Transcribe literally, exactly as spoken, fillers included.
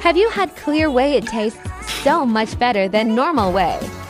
Have you had clear whey? It tastes so much better than normal whey.